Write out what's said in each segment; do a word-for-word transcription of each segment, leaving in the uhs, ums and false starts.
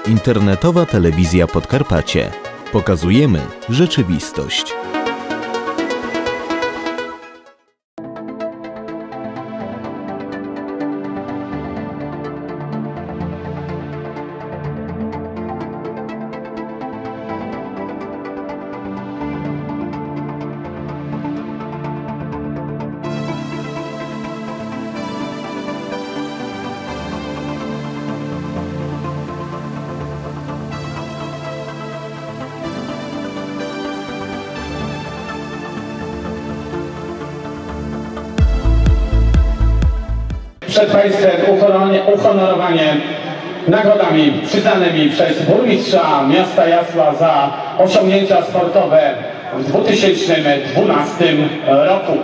Internetowa Telewizja Podkarpacie. Pokazujemy rzeczywistość. Przed Państwem uhonorowanie nagrodami przyznanymi przez burmistrza miasta Jasła za osiągnięcia sportowe w dwa tysiące dwunastym roku.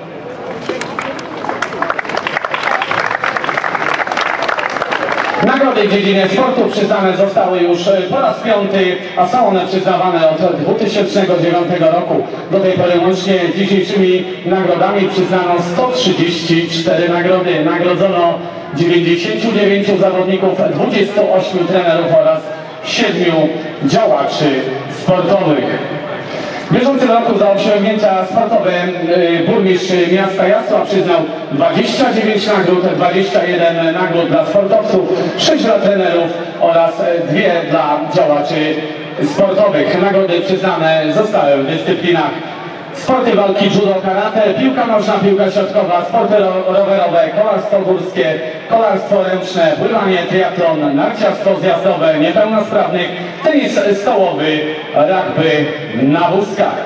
Nagrody w dziedzinie sportu przyznane zostały już po raz piąty, a są one przyznawane od dwa tysiące dziewiątego roku. Do tej pory łącznie dzisiejszymi nagrodami przyznano sto trzydzieści cztery nagrody. Nagrodzono dziewięćdziesięciu dziewięciu zawodników, dwudziestu ośmiu trenerów oraz siedmiu działaczy sportowych. W bieżącym roku za osiągnięcia sportowe burmistrz miasta Jasła przyznał dwadzieścia dziewięć nagród, dwadzieścia jeden nagród dla sportowców, sześć dla trenerów oraz dwie dla działaczy sportowych. Nagrody przyznane zostały w dyscyplinach sporty walki, judo, karate, piłka nożna, piłka środkowa, sporty rowerowe, kolarstwo górskie, kolarstwo ręczne, pływanie, triatlon, narciarstwo zjazdowe niepełnosprawnych, tenis stołowy, rugby na wózkach.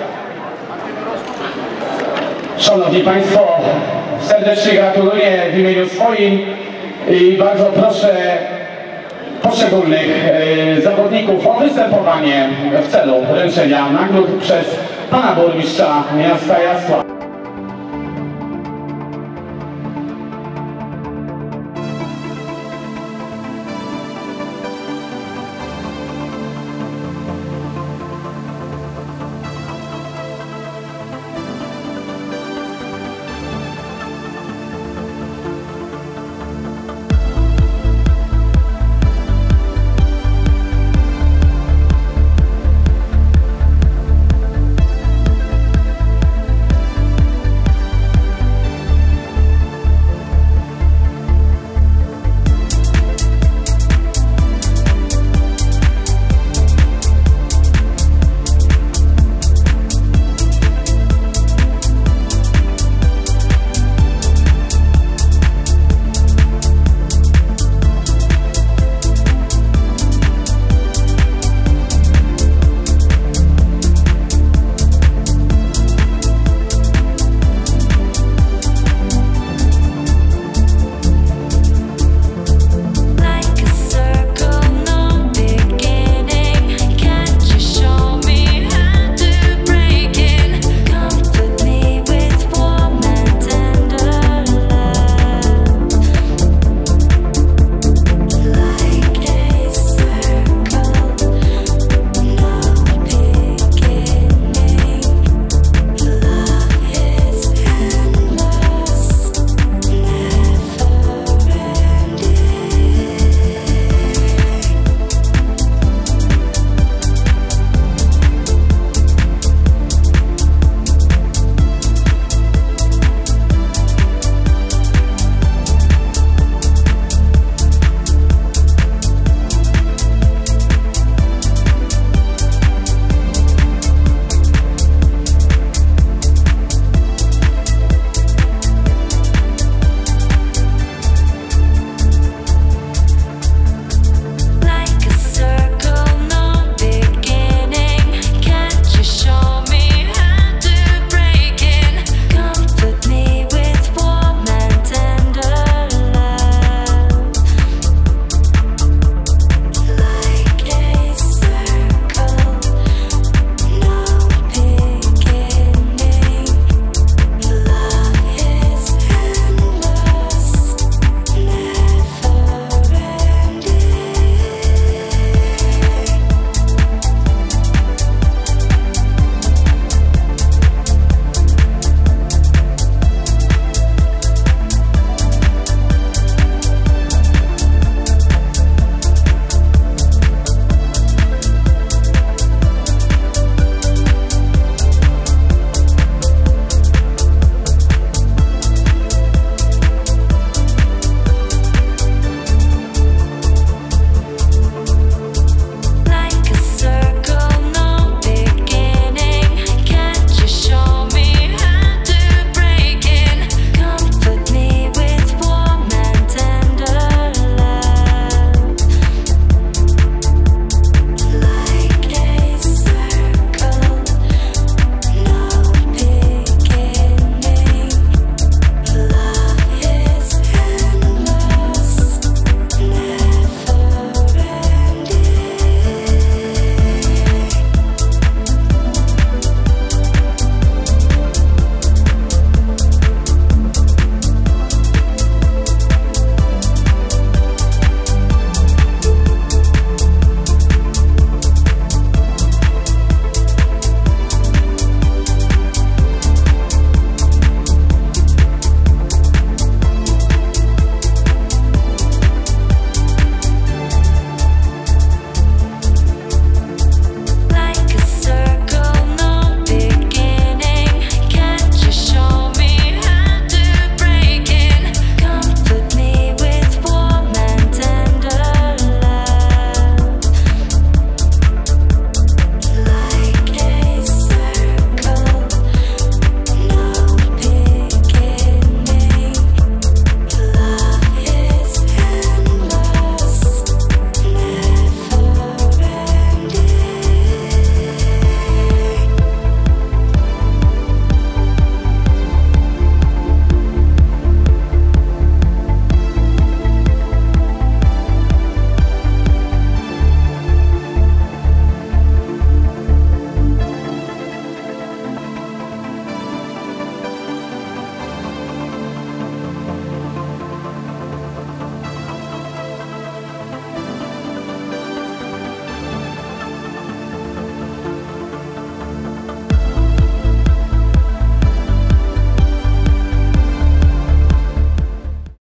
Szanowni Państwo, serdecznie gratuluję w imieniu swoim i bardzo proszę poszczególnych e, zawodników o występowanie w celu wręczenia nagród przez pana burmistrza miasta Jasła.